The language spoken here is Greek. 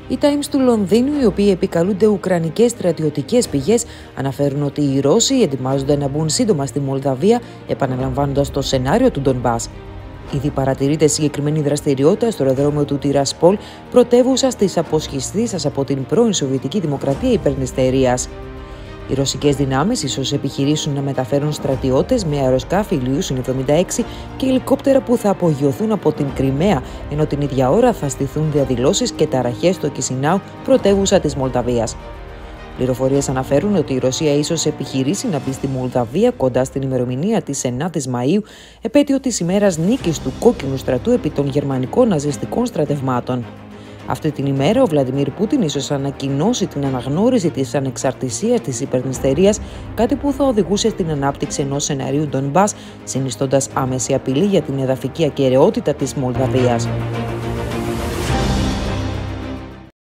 Οι Times του Λονδίνου, οι οποίοι επικαλούνται ουκρανικές στρατιωτικές πηγές, αναφέρουν ότι οι Ρώσοι ετοιμάζονται να μπουν σύντομα στη Μολδαβία, επαναλαμβάνοντας το σενάριο του Ντονμπάς. Ήδη παρατηρείται συγκεκριμένη δραστηριότητα στο αεροδρόμιο του Τιρασπόλ, πρωτεύουσας της αποσχιστήσας από την πρώην Σοβιετική Δημοκρατία Υπερνηστερίας. Οι ρωσικές δυνάμεις ίσως επιχειρήσουν να μεταφέρουν στρατιώτες με αεροσκάφη Ilyushin-76 και ελικόπτερα που θα απογειωθούν από την Κριμαία, ενώ την ίδια ώρα θα στηθούν διαδηλώσεις και ταραχές στο Κισινάου, πρωτεύουσα της Μολδαβίας. Πληροφορίες αναφέρουν ότι η Ρωσία ίσως επιχειρήσει να μπει στη Μολδαβία κοντά στην ημερομηνία της 9ης Μαΐου, επέτειο της ημέρας νίκης του Κόκκινου Στρατού επί των γερμανικών ναζιστικών στρατευμάτων. Αυτή την ημέρα ο Βλαντιμίρ Πούτιν ίσως ανακοινώσει την αναγνώριση της ανεξαρτησίας της Υπερνηστερίας, κάτι που θα οδηγούσε στην ανάπτυξη ενός σεναρίου Ντονμπάς, συνιστώντας άμεση απειλή για την εδαφική ακεραιότητα της Μολδαβίας.